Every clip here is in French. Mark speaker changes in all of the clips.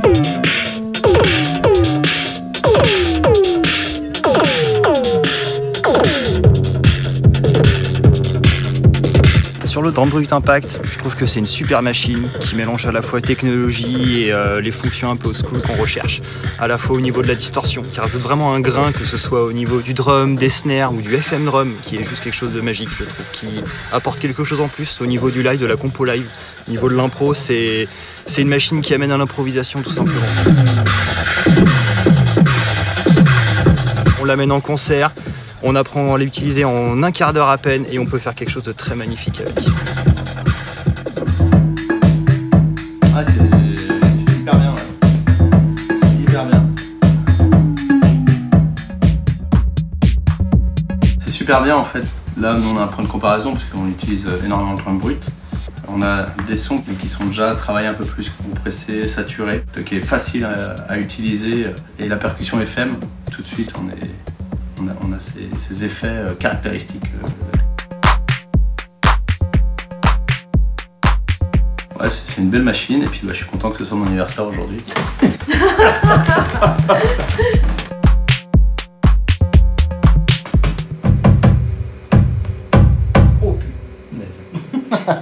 Speaker 1: Sur le Drone Brut Impact, je trouve que c'est une super machine qui mélange à la fois technologie et les fonctions un peu old school qu'on recherche, à la fois au niveau de la distorsion, qui rajoute vraiment un grain, que ce soit au niveau du drum, des snares ou du FM drum, qui est juste quelque chose de magique, je trouve, qui apporte quelque chose en plus au niveau du live, de la compo live. Au niveau de l'impro, c'est une machine qui amène à l'improvisation tout simplement. On l'amène en concert. On apprend à l'utiliser en un quart d'heure à peine et on peut faire quelque chose de très magnifique avec.
Speaker 2: Ah, c'est hyper bien, ouais. C'est hyper bien. C'est super bien en fait. Là, nous, on a un point de comparaison parce qu'on utilise énormément de drone brut. On a des sons qui sont déjà travaillés un peu plus compressés, saturés, qui est facile à utiliser. Et la percussion FM, tout de suite, on a ces effets caractéristiques. Ouais, c'est une belle machine et puis je suis content que ce soit mon anniversaire aujourd'hui.
Speaker 3: Oh putain.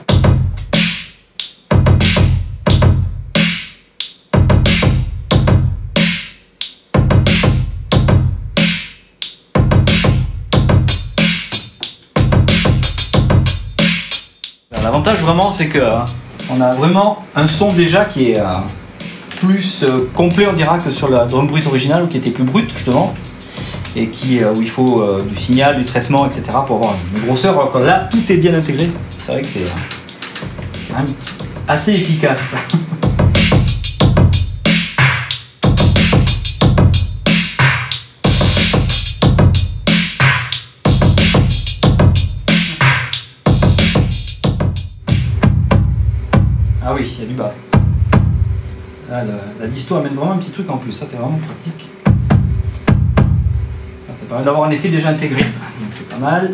Speaker 3: L'avantage vraiment c'est que on a vraiment un son déjà qui est plus complet on dira que sur la Drone Brut originale qui était plus brute justement et où il faut du signal, du traitement etc pour avoir une grosseur alors que là tout est bien intégré. C'est vrai que c'est quand même assez efficace. Ah oui, il y a du bas. Là, la disto amène vraiment un petit truc en plus, ça c'est vraiment pratique. Ça permet d'avoir un effet déjà intégré, donc c'est pas mal.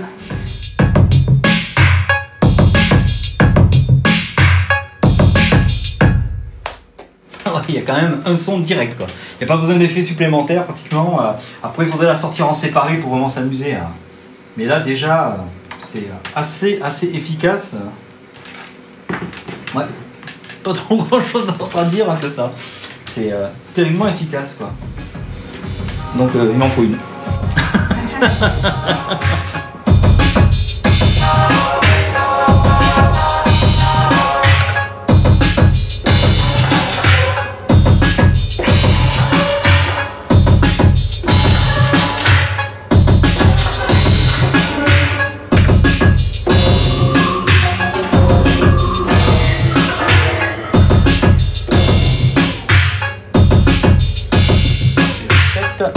Speaker 3: Il y a quand même un son direct quoi. Il n'y a pas besoin d'effets supplémentaires pratiquement. Après il faudrait la sortir en séparé pour vraiment s'amuser. Mais là déjà c'est assez efficace. Ouais. Pas trop grand chose d'autre à dire que ça. C'est terriblement efficace quoi. Donc il m'en faut une.